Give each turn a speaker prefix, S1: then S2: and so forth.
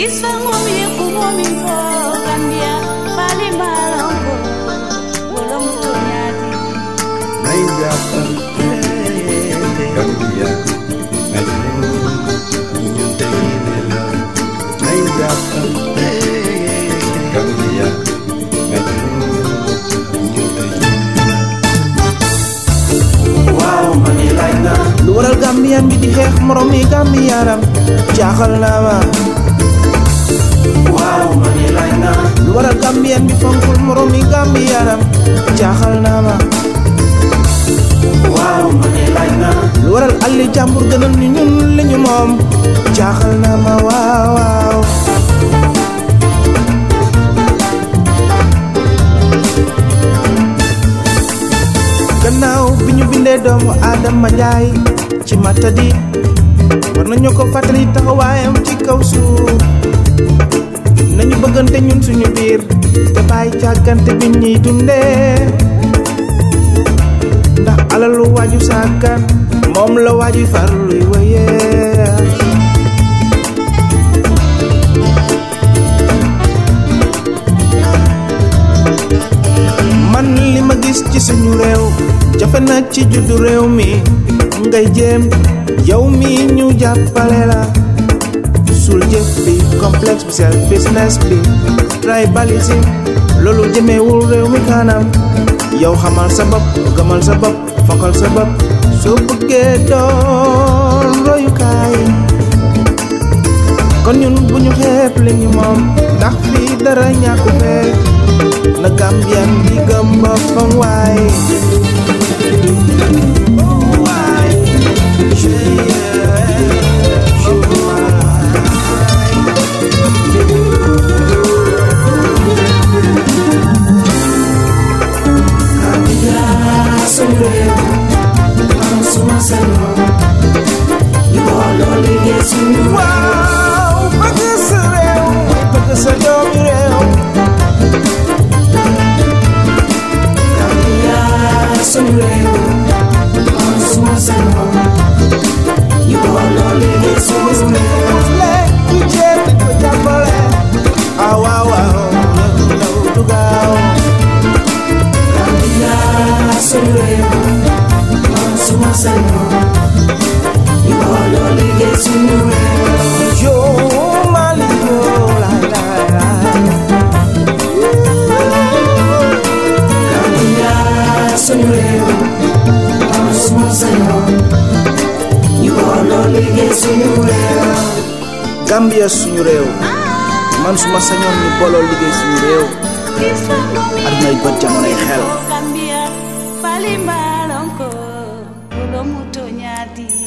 S1: YUSUPHA NGUM yekumomingo Gambia pali malongo bolong tonyati
S2: Naijapkan Gambia Nyunte ginela Naijapkan Gambia Wow Manilana
S3: lu waral Gambian bi di xeex moromi Gambianam jaaxal na ma.
S2: Wow Manilana
S3: lu waral Gambian bi fonkul moromi Gambianam jaaxal na ma.
S2: Wow Manilana
S3: lu waral alli jàmbur gënal ñu ñun li ñu moom jaaxal na ma waaw waaw. gannaaw bi ñu bindee doomu Adama Njaay ci matadi war nañu ko fàttali taxawaayam ci kaw suuf nañu bëggante ñun suñu biir te bàyyi càggante bi ñuy dundee ndax alalu waaju sàggan moom la waaju farluy wéyee. man li ma gis ci suñu réew jafe na ci juddu réew mi ngay jéem yow mi ñu jàppale la sul jëf bi complexe bi self business bi tribalism loolu jëmeewul réew mi kanam yow xamal sa bopp gëmal sa bopp fonkal sa bopp soo bëggee doon royukaay kon ñun bu ñu xeeb li ñu moom ndax fii dara ñàkku fee na Gambian bi gëm boppam waay. Waaw bëgg sa réew bëgg sa doomi réew.
S2: suñu réew man suma sañoon ñu booloo liggéey suñu réew
S3: léegi jéem di ko jàppale ah waaw waaw ñëw du gaaw.
S2: Gambia suñu réew man suma sañoon ñu booloo liggéey suñu réew
S3: yoo Mali yoo laay laay laay.
S2: suñu réew man suma sañoon ñu booloo liggéey suñu réew.
S3: Gambia suñu réew man suma sañoon ñu booloo liggéey suñu réew.
S1: YUSUPHA NGUM
S3: adunay bët jamonoy xel.
S1: Gambia pali malongo bolong tonyati